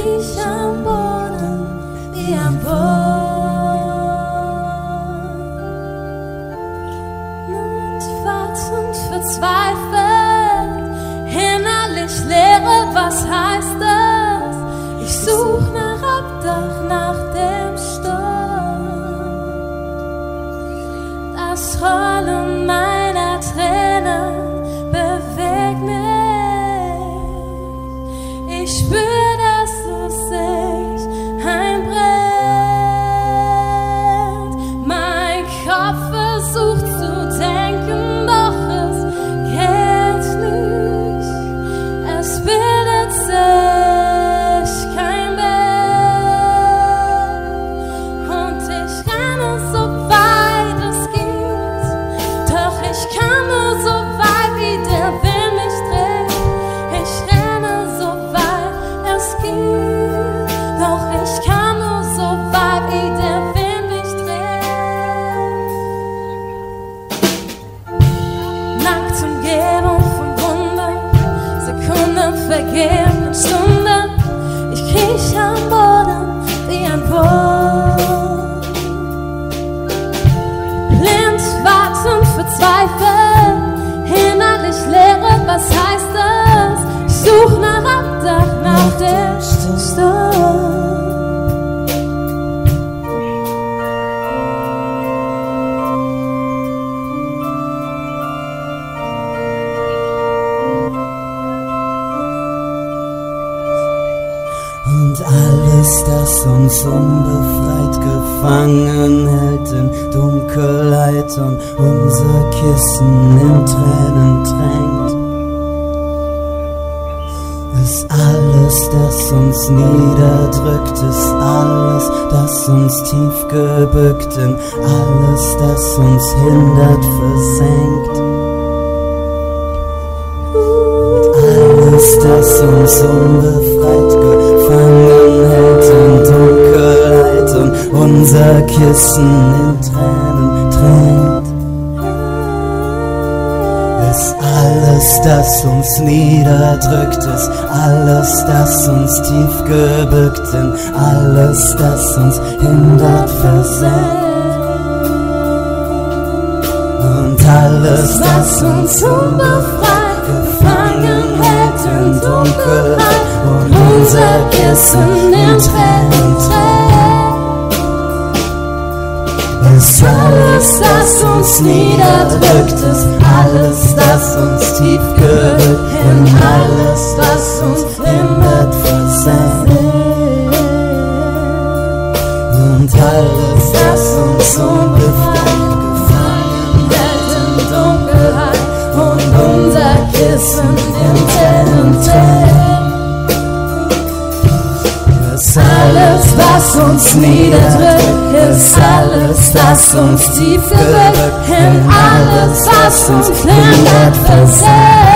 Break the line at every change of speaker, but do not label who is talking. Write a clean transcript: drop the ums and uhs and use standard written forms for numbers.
kriech am Boden wie ein Wurm. Notwartend verzweifelt, innerlich Leere, was heißt das? Ich such nach Obdach, nach dem Sturm. Das Rollen meiner Tränen bewegt mich. Ich spür, dass es sich einbrennt. Mein Kopf versucht zu denken, doch es geht nicht. Es bildet sich kein Bild. Und ich renne so weit es geht. Doch ich kann nur so weit, wie der Wind mich trägt. Ich renne so weit es geht. Doch ich kann nur so weit, wie der Wind mich trägt. Nackt umgeben von Wunden, Sekunden vergehen in Stunden. Ich kriech am Boden wie ein Wurm. Blind, wartend, verzweifelt, innerlich Leere, was heißt das? Ich such nach Obdach, nach dem Sturm.
Und alles, das uns unbefreit gefangen hält in Dunkelheit und unser Kissen in Tränen tränkt, ist alles, das uns niederdrückt, ist alles, das uns tief gebückt, in alles, das uns hindert, versenkt. Alles, das uns unbefreit gefangen hält in Dunkelheit und unser Kissen in Tränen tränkt, ist alles, das uns niederdrückt, ist alles, das uns tief gebückt, in alles, das uns hindert, versenkt. Und alles, das uns unbefreit gefangen hält in Dunkelheit und unser Kissen in Tränen trägt, ist alles, das uns niederdrückt, ist alles, das uns tief gebückt, in alles, was uns hindert, versenkt. Und alles, das uns unbefreit gefangen hält in Dunkelheit und unser Kissen in Tränen trägt, ist alles, was uns niederdrückt, ist alles, das uns tief gebückt, in alles, was uns hindert, versenkt.